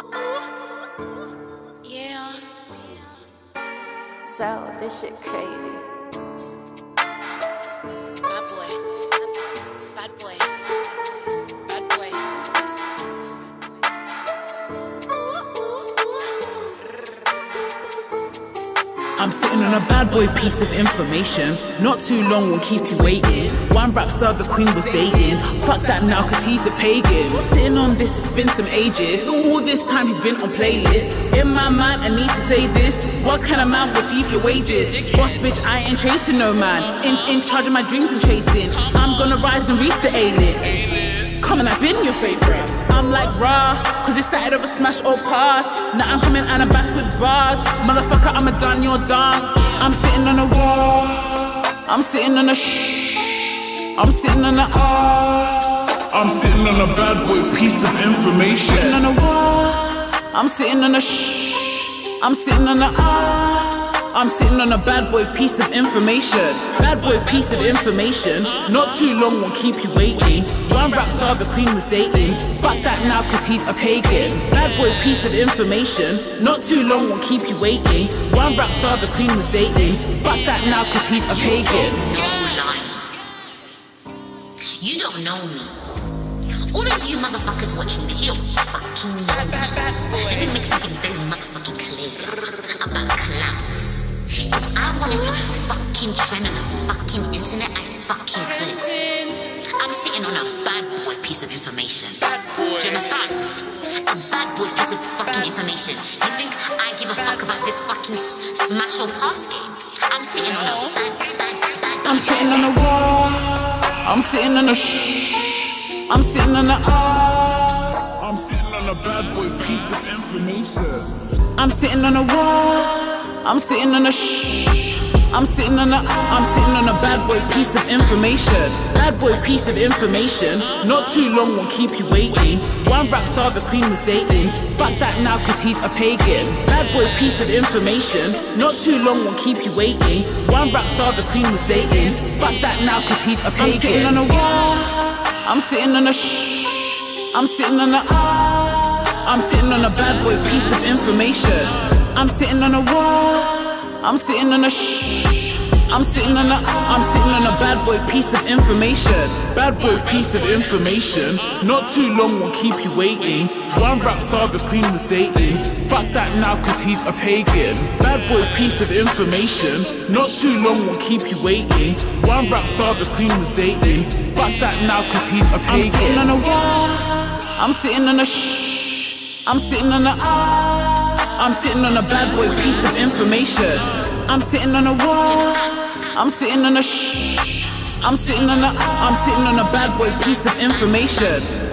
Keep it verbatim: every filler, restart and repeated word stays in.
Yeah. So, this shit crazy. Bad boy. Bad boy. Bad boy. I'm sitting on a bad boy piece of information. Not too long will keep you waiting. One rap star the queen was dating. Fuck that now cause he's a pagan. Sitting on this, it's been some ages. All this time he's been on playlists. In my mind I need to say this. What kind of man will thief your wages? Boss bitch, I ain't chasing no man. In, in charge of my dreams I'm chasing. I'm gonna rise and reach the A-list. Come on, I've been your favorite. I'm like raw, cause it started over smash or pass. Now I'm coming and I'm back with bars. Motherfucker, I'ma done your dance. I'm sitting on a wall. I'm sitting on a shh. I'm sitting on a ah. I'm sitting on a bad boy piece of information. Sitting on a wall. I'm sitting on a shh. I'm sitting on a ah. I'm sitting on a bad boy piece of information. Bad boy piece of information. Not too long will keep you waiting. One rap star the queen was dating. Fuck that now cause he's a pagan. Bad boy piece of information. Not too long will keep you waiting. One rap star the queen was dating. Fuck that now cause he's a pagan. You don't know me. All of you motherfuckers watching this, you don't fucking know me. Let me make something very motherfucking clear about clowns. If I wanted to fucking trend on the fucking internet, I fucking could. I'm sitting on a bad boy piece of information. Do you understand? A bad boy piece of fucking information. You think I give a fuck about this fucking smash or pass game? I'm sitting on a bad, bad, bad. I'm sitting on a wall. I'm sitting on a shh. I'm sitting on a ah. I'm sitting on a bad boy piece of information. I'm sitting on a wall. I'm sitting on a shh. I'm sitting on a I'm sitting on a bad boy piece of information. Bad boy piece of information. Not too long will keep you waiting. One rap star the queen was dating. Fuck that now cause he's a pagan. Bad boy piece of information. Not too long will keep you waiting. One rap star the queen was dating. Fuck that now cause he's a pagan. I'm sitting on a wall. I'm sitting on a shh. I'm sitting on a ah. I'm sitting on a bad boy piece of information. I'm sitting on a wall. I'm sitting on a shh. I'm sitting on a I'm sitting on a bad boy piece of information. Bad boy piece of information. Not too long will keep you waiting. One rap star the queen was dating. Fuck that now cause he's a pagan. Bad boy piece of information. Not too long will keep you waiting. One rap star the queen was dating. Fuck that now cause he's a pagan. I'm sitting on a wall. I'm sitting on a shh. I'm sitting on a ah. I'm sitting on a bad boy piece of information. I'm sitting on a wall. I'm sitting on a shh. I'm sitting on a I'm sitting on a bad boy piece of information.